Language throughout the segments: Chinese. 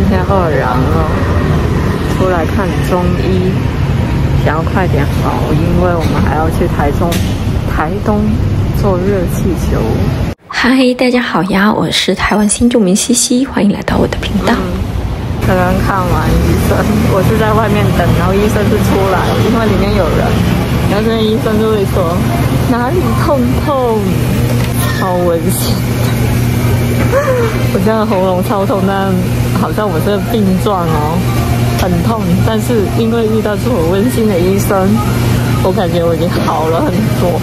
天2然了，出来看中医，想要快点好，因为我们还要去台东坐热气球。 嗨，大家好呀，我是台湾新住民西西，欢迎来到我的频道。 刚刚看完医生，我是在外面等，然后医生是出来，因为里面有人，然后这边医生就会说哪里痛痛，超温馨。我现在喉咙超痛，但好像我是病状哦，很痛，但是因为遇到这么温馨的医生，我感觉我已经好了很多。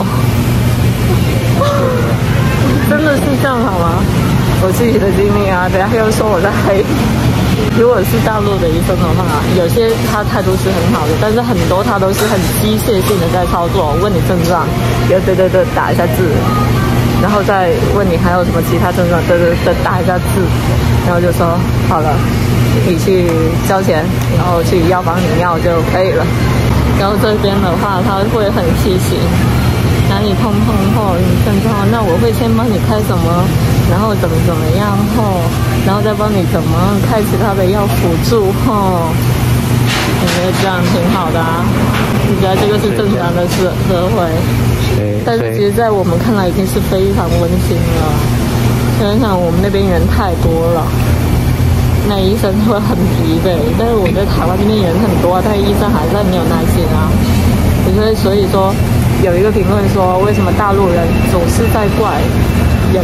真的是这样好吗？我自己的经历啊，等下又说我在黑。如果是大陆的医生的话，有些他态度是很好的，但是很多他都是很机械性的在操作，问你症状，对，打一下字，然后再问你还有什么其他症状，对，打一下字，然后就说好了，你去交钱，然后去药房领药就可以了。然后这边的话，他会很细心。哪里痛后，你症状，那我会先帮你开什么，然后怎么样后，然后再帮你怎么开其他的药辅助后。我觉得这样挺好的啊，你觉得这个是正常的社会？但是其实在我们看来已经是非常温馨了。想想我们那边人太多了，那医生会很疲惫，但是我觉得台湾这边人很多，但是医生还是很有耐心啊。所以说。有一个评论说，为什么大陆人总是在怪人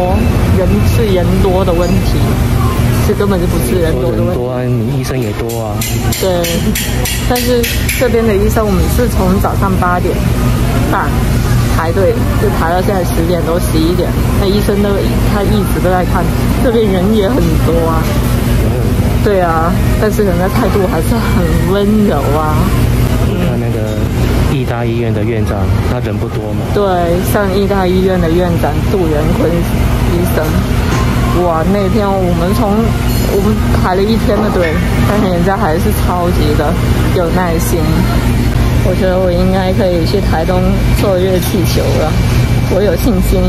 多的问题？这根本就不是人多的问题。 人多啊，你医生也多啊。 对，但是这边的医生，我们是从早上8点半排队，就排到现在10点多11点，那医生他一直都在看，这边人也很多啊。对啊，但是人家态度还是很温柔啊。 看那个义大医院的院长，他人不多嘛？ 对，像义大医院的院长杜元坤医生，哇，那天我们排了1天的队，但是人家还是超级的有耐心。我觉得我应该可以去台东坐热气球了，我有信心。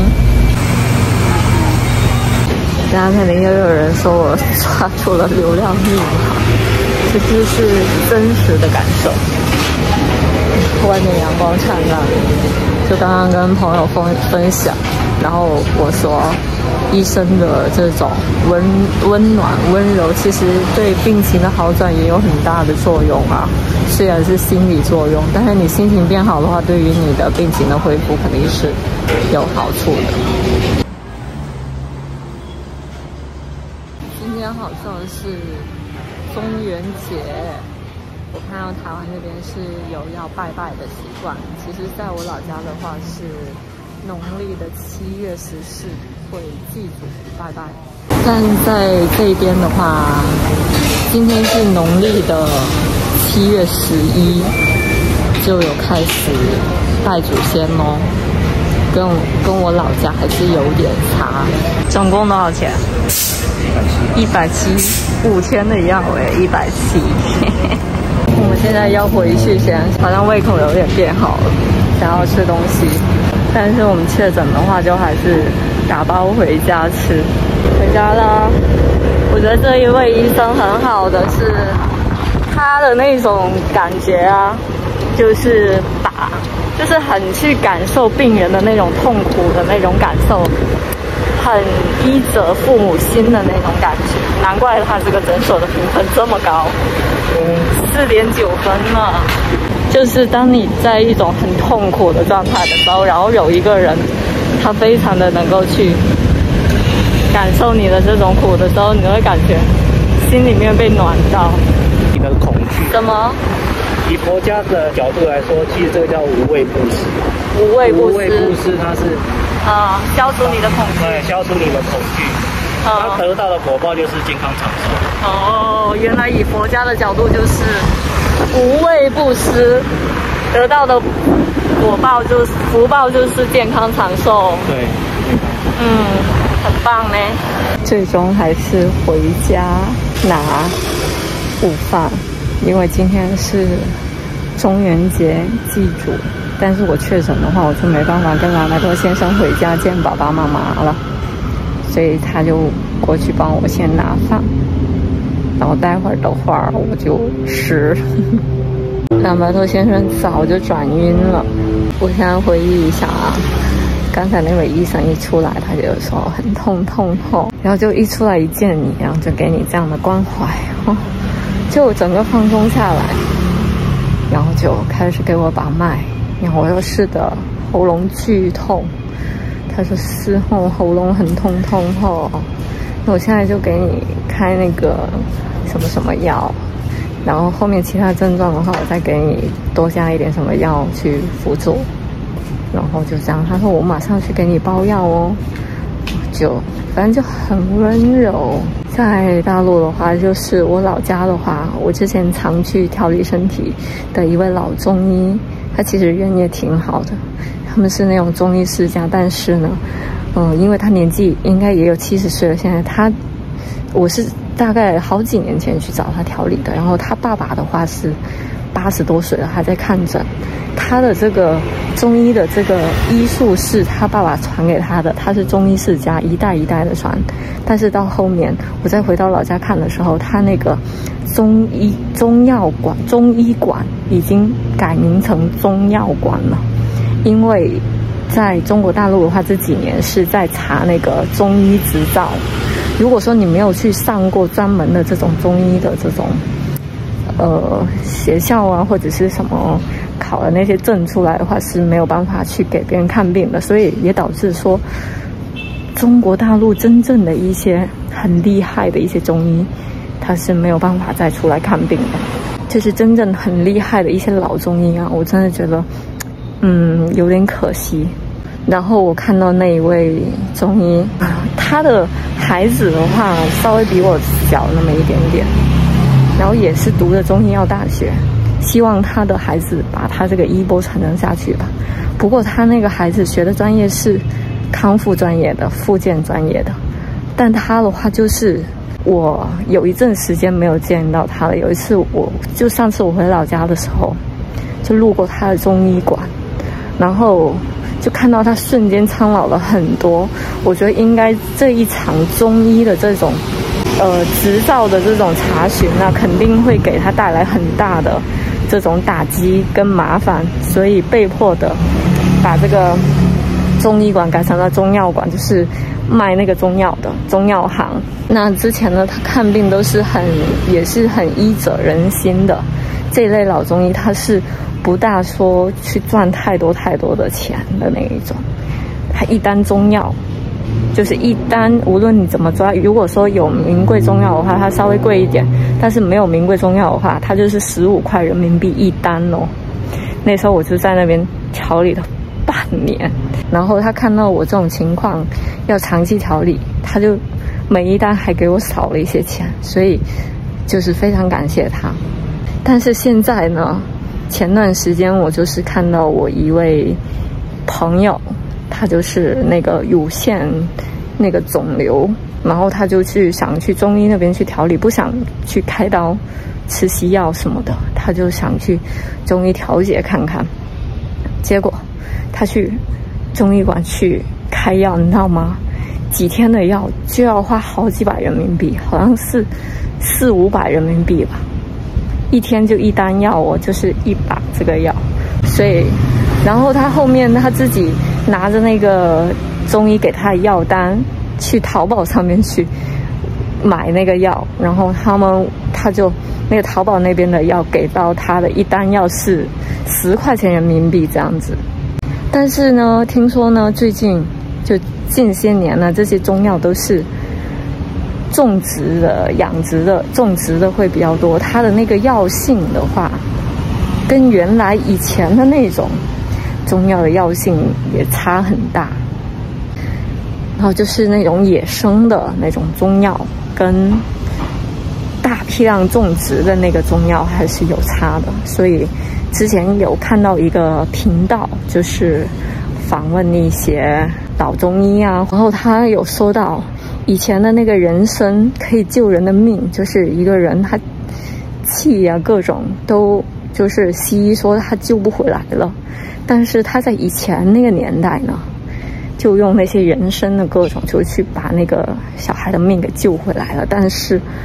大家肯定又有人说我刷出了流量密码，这就是真实的感受。外面阳光灿烂，就刚刚跟朋友分享，然后我说，医生的这种温暖温柔，其实对病情的好转也有很大的作用啊。虽然是心理作用，但是你心情变好的话，对于你的病情的恢复肯定是有好处的。今天好像是中元节。我看到台湾那边是有要拜拜的习惯，其实在我老家的话是农历的7月14会祭祖拜拜，但在这边的话，今天是农历的7月11就有开始拜祖先咯，跟我老家还是有点差。总共多少钱？170，5天的药170。我们现在要回去先，好像胃口有点变好了，想要吃东西。但是我们确诊的话，就还是打包回家吃。回家啦！我觉得这一位医生很好的是，他的那种感觉啊，就是很去感受病人的那种痛苦的那种感受，很医者父母心的那种感觉。难怪他这个诊所的评分这么高。4.9分了，就是当你在一种很痛苦的状态的时候，然后有一个人，他非常的能够去感受你的这种苦的时候，你会感觉心里面被暖到。 你的恐惧？ 什么？ 以佛家的角度来说，其实这个叫无畏布施。 无畏布施。 无畏布施，它是消除你的恐惧。 对，消除你的恐惧。他得到的果报就是健康长寿。 哦，原来以佛家的角度就是无畏布施，得到的果报就是福报就是健康长寿。 对， 很棒呢。最终还是回家拿午饭，因为今天是中元节祭祖，但是我确诊的话，我就没办法跟拉多先生回家见爸爸妈妈了。所以他就过去帮我先拿饭。 然后待会儿的话我就吃。蓝白头先生早就转晕了。我现在回忆一下啊，刚才那位医生一出来，他就说很痛，然后就一出来一见你，然后就给你这样的关怀，就整个放松下来，然后就开始给我把脉，然后我又试的喉咙剧痛，他说事后喉咙很痛后，那我现在就给你开那个什么药。然后后面其他症状的话，我再给你多加一点什么药去辅助，然后就这样。他说我马上去给你包药哦，就反正就很温柔。在大陆的话，就是我老家的话，我之前常去调理身体的一位老中医，他其实人也挺好的，他们是那种中医世家，但是呢，因为他年纪应该也有70岁了，现在我是大概好几年前去找他调理的，然后他爸爸的话是80多岁了还在看诊，他的这个中医的这个医术是他爸爸传给他的，他是中医世家一代一代的传，但是到后面我再回到老家看的时候，他那个中医馆已经改名成中药馆了，因为在中国大陆的话，这几年是在查那个中医执照。如果说你没有去上过专门的这种中医的这种学校啊，或者是什么考的那些证出来的话，是没有办法去给别人看病的，所以也导致说中国大陆真正的一些很厉害的一些中医，他是没有办法再出来看病的。就是真正很厉害的一些老中医啊，我真的觉得有点可惜。然后我看到那一位中医，他的孩子的话稍微比我小那么一点点，然后也是读的中医药大学，希望他的孩子把他这个衣钵传承下去吧。不过他那个孩子学的专业是康复专业的、复健专业的，但他的话就是我有一阵时间没有见到他了。有一次上次我回老家的时候，就路过他的中医馆，然后就看到他瞬间苍老了很多。我觉得应该这一场中医的这种执照的这种查询啊，肯定会给他带来很大的这种打击跟麻烦，所以被迫的把这个中医馆改成了中药馆，就是卖那个中药的中药行。那之前呢，他看病都是也是很医者仁心的，这一类老中医他是不大说去赚太多的钱的那一种。他一单中药就是一单，无论你怎么抓，如果说有名贵中药的话，它稍微贵一点，但是没有名贵中药的话，它就是15块人民币一单哦。那时候我就在那边调理了半年，然后他看到我这种情况要长期调理，他就每一单还给我少了一些钱，所以就是非常感谢他。但是现在呢，前段时间我就是看到我一位朋友，他就是那个乳腺那个肿瘤，然后他就想去中医那边去调理，不想去开刀吃西药什么的，他就想去中医调节看看。结果他去中医馆去开药，你知道吗？几天的药就要花好几百人民币，好像是400-500人民币吧，一天就一单药哦，就是一把这个药。所以然后他后面他自己拿着那个中医给他的药单去淘宝上面去买那个药，然后他就那个淘宝那边的药给到他的一单药是10块钱人民币这样子。但是呢，听说呢，最近就近些年呢，这些中药都是种植的、养殖的、种植的会比较多，它的那个药性的话，跟原来以前的那种中药的药性也差很大。然后就是那种野生的那种中药跟大批量种植的那个中药还是有差的。所以之前有看到一个频道，就是访问一些老中医啊，然后他有说到以前的那个人参可以救人的命，就是一个人他气啊各种都就是西医说他救不回来了，但是他在以前那个年代呢，就用那些人参的各种就去把那个小孩的命给救回来了。但是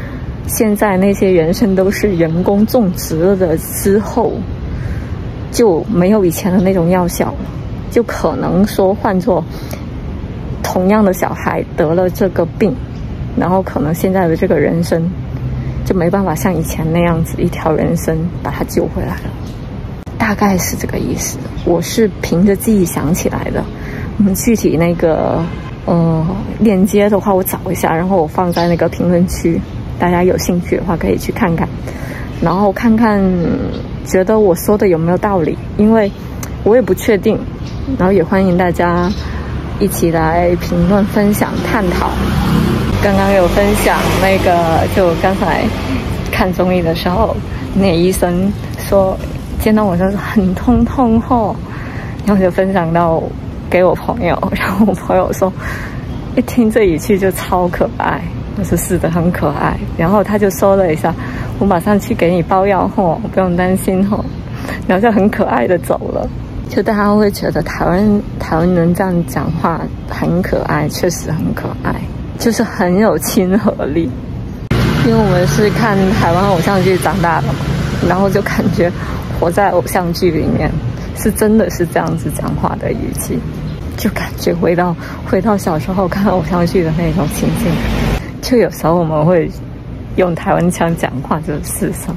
现在那些原生都是人工种植了的之后，就没有以前的那种药效了，就可能说换作同样的小孩得了这个病，然后可能现在的这个人参就没办法像以前那样子一条人参把它救回来了，大概是这个意思。我是凭着记忆想起来的，具体那个链接的话我找一下，然后我放在那个评论区，大家有兴趣的话可以去看看，然后看看觉得我说的有没有道理，因为我也不确定，然后也欢迎大家一起来评论分享探讨。刚刚有分享那个，就刚才看综艺的时候，那医生说见到我就是很痛吼，然后就分享到给我朋友，然后我朋友说一听这语气就超可爱，我说是的，很可爱。然后他就说了一下，我马上去给你包药吼，不用担心吼，然后就很可爱的走了。就大家会觉得台湾人这样讲话很可爱，确实很可爱，就是很有亲和力。因为我们是看台湾偶像剧长大的嘛，然后就感觉活在偶像剧里面，是真的是这样子讲话的语气，就感觉回到小时候看偶像剧的那种情境。就有时候我们会用台湾腔讲话，就是什么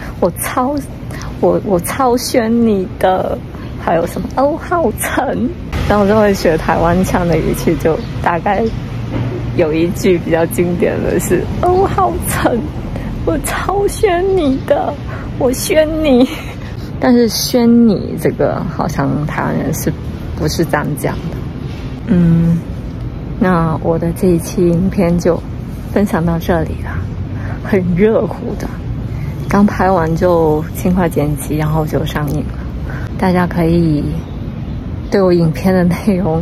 我超选你的，还有什么哦好沉，然后我就会学台湾腔的语气，就大概有一句比较经典的是哦好沉，我超选你的，我选你。但是选你这个好像台湾人是不是这样讲的？那我的这一期影片就分享到这里了，很热乎的，刚拍完就尽快剪辑，然后就上映了。大家可以对我影片的内容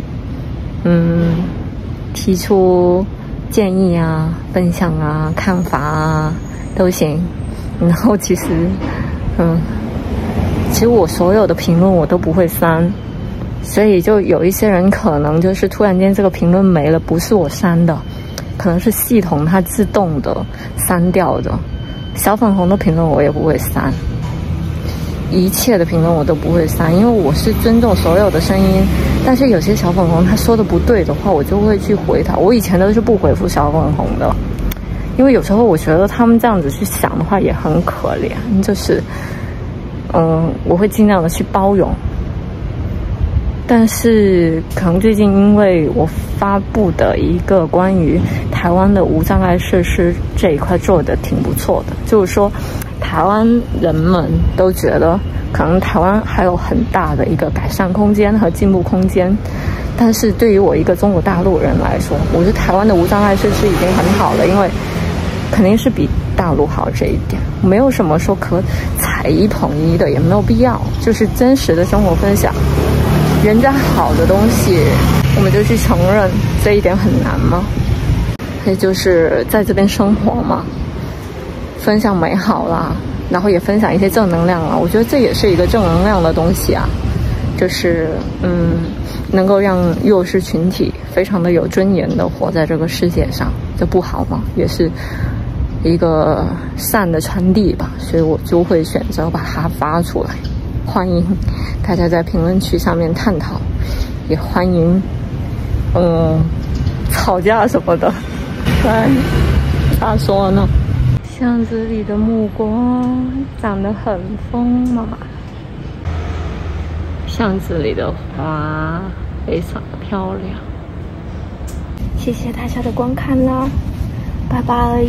提出建议啊、分享啊、看法啊都行。然后其实我所有的评论我都不会删，所以就有一些人可能就是突然间这个评论没了，不是我删的，可能是系统它自动的删掉的。小粉红的评论我也不会删，一切的评论我都不会删，因为我是尊重所有的声音。但是有些小粉红他说的不对的话，我就会去回他。我以前都是不回复小粉红的，因为有时候我觉得他们这样子去想的话也很可怜，就是我会尽量的去包容。但是可能最近因为我发布的一个关于台湾的无障碍设施这一块做的挺不错的，就是说台湾人们都觉得可能台湾还有很大的一个改善空间和进步空间，但是对于我一个中国大陆人来说，我觉得台湾的无障碍设施已经很好了，因为肯定是比大陆好这一点，没有什么说可踩一捧一的，也没有必要，就是真实的生活分享。人家好的东西我们就去承认，这一点很难吗？所以就是在这边生活嘛，分享美好啦，然后也分享一些正能量啊，我觉得这也是一个正能量的东西啊，就是能够让弱势群体非常的有尊严的活在这个世界上，这不好吗？也是一个善的传递吧，所以我就会选择把它发出来。欢迎大家在评论区上面探讨，也欢迎吵架什么的。咋说呢？巷子里的目光长得很丰满，巷子里的花非常的漂亮。谢谢大家的观看啦，拜拜。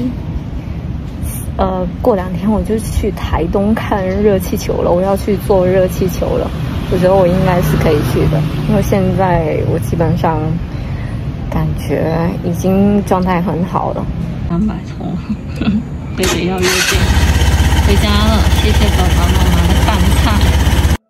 过2天我就去台东看热气球了，我要去坐热气球了。我觉得我应该是可以去的，因为现在我基本上感觉已经状态很好了。300葱，贝贝要约见，回家了。谢谢爸爸妈妈的饭菜。